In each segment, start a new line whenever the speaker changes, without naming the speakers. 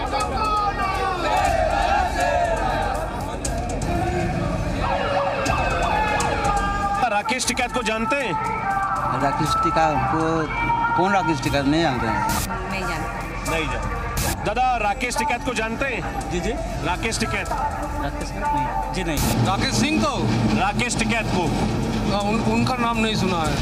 राकेश टिकैत को जानते हैं?
राकेश टिकैत को कौन? राकेश टिकैत नहीं जानते हैं।
नहीं जानते। दादा राकेश टिकैत को जानते हैं?
जी जी।
राकेश टिकैत?
राकेश नहीं जी नहीं।
राकेश सिंह को?
राकेश टिकैत को
उनका नाम नहीं सुना है।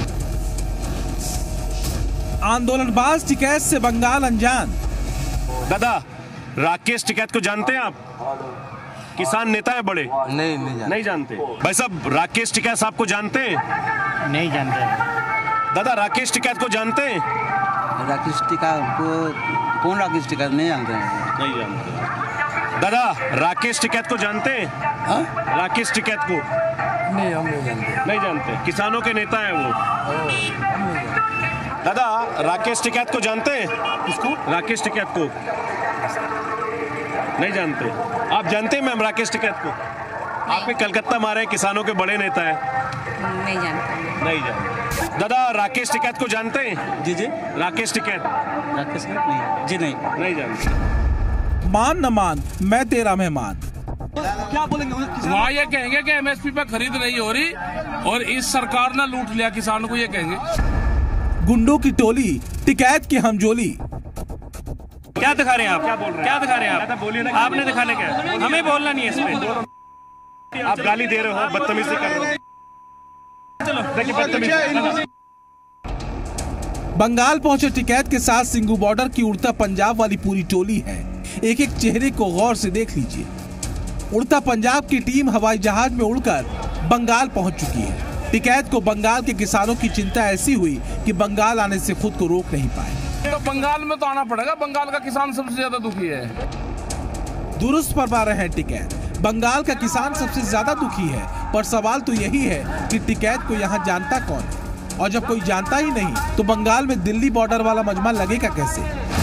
आंदोलनबाज टिकैत से बंगाल अनजान।
दादा राकेश टिकैत को जानते हैं आप? किसान नेता है बड़े? नहीं जानते। भाई साहब राकेश टिकैत साहब को जानते हैं?
नहीं जानते।
दादा राकेश टिकैत को जानते हैं?
राकेश टिकैत को कौन? राकेश टिकैत नहीं जानते हैं।
नहीं जानते। दादा राकेश टिकैत को जानते हैं? राकेश टिकैत को?
नहीं, हम नहीं जानते।
नहीं जानते। किसानों के नेता है वो। दादा राकेश टिकैत को जानते हैं? किसको? राकेश टिकैत को नहीं जानते। आप जानते हैं मैम राकेश टिकैत को? आपने कलकत्ता मारे किसानों के बड़े नेता है।
नहीं जानते।
नहीं जानते। दादा राकेश टिकैत को जानते हैं?
जी जी।
राकेश टिकैत?
राकेश नहीं जी नहीं।
नहीं जानते।
मान न मान मैं तेरा मेहमान।
क्या बोलेंगे? वहाँ ये कहेंगे कि एमएसपी पे खरीद नहीं हो रही और इस सरकार ने लूट लिया किसानों को, ये कहेंगे।
गुंडों की टोली टिकैत की हमजोली।
क्या दिखा रहे हैं आप? क्या बोल रहे हैं? क्या दिखा रहे हैं आप? बोलिए ना। आपने दिखाने क्या? हमें बोलना नहीं है इसमें। आप गाली दे रहे हो, बदतमीजी कर रहे हो। चलो देखिए बदतमीजी।
बंगाल पहुंचे टिकैत के साथ सिंगू बॉर्डर की उड़ता पंजाब वाली पूरी टोली है। एक एक चेहरे को गौर से देख लीजिए। उड़ता पंजाब की टीम हवाई जहाज में उड़कर बंगाल पहुंच चुकी है। टिकैत को बंगाल के किसानों की चिंता ऐसी हुई कि बंगाल आने से खुद को रोक नहीं पाए।
तो बंगाल में तो आना पड़ेगा, बंगाल का किसान सबसे ज्यादा दुखी है।
दुरुस्त फरमा रहे हैं टिकैत, बंगाल का किसान सबसे ज्यादा दुखी है। पर सवाल तो यही है कि टिकैत को यहाँ जानता कौन है? और जब कोई जानता ही नहीं तो बंगाल में दिल्ली बॉर्डर वाला मजमा लगेगा कैसे?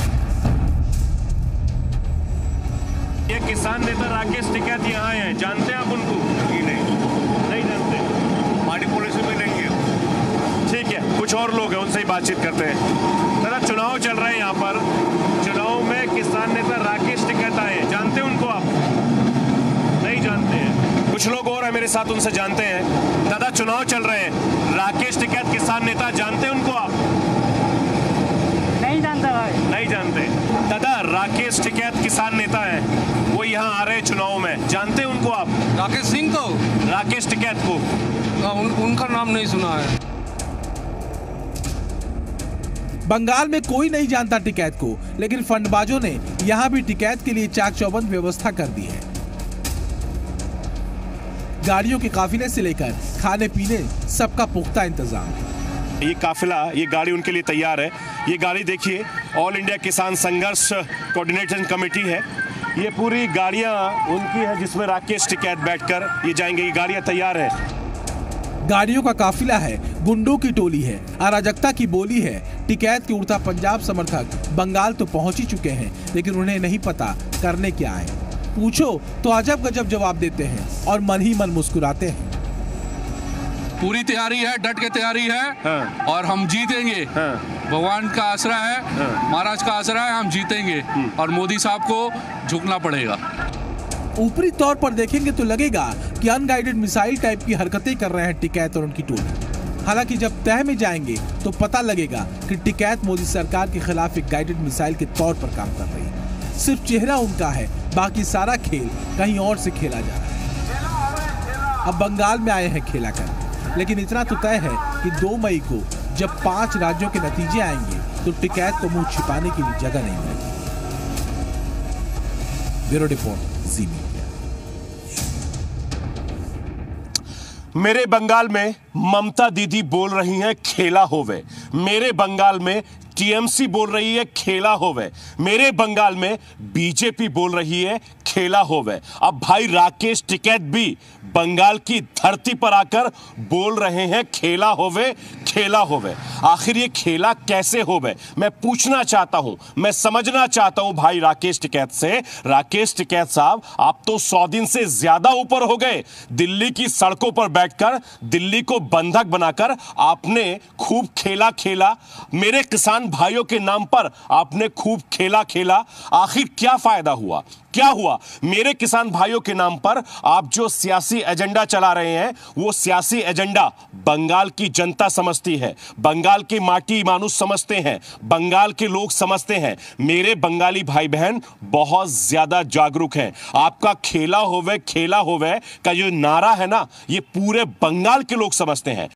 ये किसान नेता राकेश टिकैत यहाँ आए हैं, जानते हैं आप उनको? नहीं जानते। हमारी पॉलिसी में नहीं है। ठीक है, कुछ और लोग हैं, उनसे ही बातचीत करते हैं। दादा चुनाव चल रहे हैं यहाँ पर, चुनाव में किसान नेता राकेश टिकैत आए हैं, जानते हैं उनको आप? नहीं जानते हैं। कुछ लोग और हैं मेरे साथ, उनसे जानते हैं। दादा चुनाव चल रहे हैं, राकेश टिकैत किसान नेता, जानते हैं उनको आप?
नहीं जानता भाई। नहीं
जानते। दादा राकेश टिकैत किसान नेता है, वो यहाँ आ रहे हैं चुनाव में, जानते हैं उनको आप?
राकेश सिंह को?
राकेश टिकैत को
उनका नाम नहीं सुना है।
बंगाल में कोई नहीं जानता टिकैत को, लेकिन फंडबाजों ने यहाँ भी टिकैत के लिए चाक चौबंद व्यवस्था कर दी है। गाड़ियों के काफिले से लेकर खाने पीने सबका पुख्ता इंतजाम।
ये काफिला, ये गाड़ी उनके लिए तैयार है। ये गाड़ी देखिए, ऑल इंडिया किसान संघर्ष कोऑर्डिनेशन कमेटी है। ये पूरी गाड़ियां उनकी है जिसमें राकेश टिकैत बैठकर ये जाएंगे। ये गाड़ियां तैयार है।
गाड़ियों का काफिला है, गुंडों की टोली है, अराजकता की बोली है। टिकैत के उड़ता पंजाब समर्थक बंगाल तो पहुंच ही चुके हैं, लेकिन उन्हें नहीं पता करने क्या है। पूछो तो अजब गजब जवाब देते हैं और मन ही मन मुस्कुराते हैं।
पूरी तैयारी है, डट के तैयारी है।
हाँ।
और हम जीतेंगे।
हाँ।
भगवान का आसरा है।
हाँ।
महाराज का आसरा है, हम जीतेंगे। और मोदी साहब को झुकना पड़ेगा।
ऊपरी तौर पर देखेंगे तो लगेगा कि अनगाइडेड मिसाइल टाइप की हरकतें कर रहे हैं टिकैत और उनकी टोली। हालांकि जब तह में जाएंगे तो पता लगेगा कि टिकैत मोदी सरकार के खिलाफ एक गाइडेड मिसाइल के तौर पर काम कर रही है। सिर्फ चेहरा उनका है, बाकी सारा खेल कहीं और से खेला जा रहा है। अब बंगाल में आए हैं खेला कर, लेकिन इतना तो तय है कि 2 मई को जब 5 राज्यों के नतीजे आएंगे तो टिकैत को मुंह छिपाने की भी जगह नहीं मिलेगी। Bureau report, Zee media.
मेरे बंगाल में ममता दीदी बोल रही हैं खेला होवे। मेरे बंगाल में टीएमसी बोल रही है खेला होवे। मेरे बंगाल में बीजेपी बोल रही है खेला होवे। अब भाई राकेश टिकैत भी बंगाल की धरती पर आकर बोल रहे हैं खेला होवे, खेला होवे। आखिर ये खेला कैसे होवे, मैं पूछना चाहता हूं, मैं समझना चाहता हूं भाई राकेश टिकैत से। राकेश टिकैत साहब, आप तो 100 दिन से ज्यादा ऊपर हो गए। दिल्ली की सड़कों पर बैठकर, दिल्ली को बंधक बनाकर आपने खूब खेला खेला। मेरे किसान किसान भाइयों के नाम पर आपने खूब खेला खेला, आखिर क्या फायदा हुआ? क्या हुआ? मेरे किसान भाइयों के नाम पर आप जो सियासी एजेंडा चला रहे हैं, वो सियासी एजेंडा बंगाल की जनता समझती है, बंगाल के माटी मानुस समझते हैं, बंगाल के लोग समझते हैं। मेरे बंगाली भाई बहन बहुत ज्यादा जागरूक हैं। आपका खेला होवे का जो नारा है ना, ये पूरे बंगाल के लोग समझते हैं।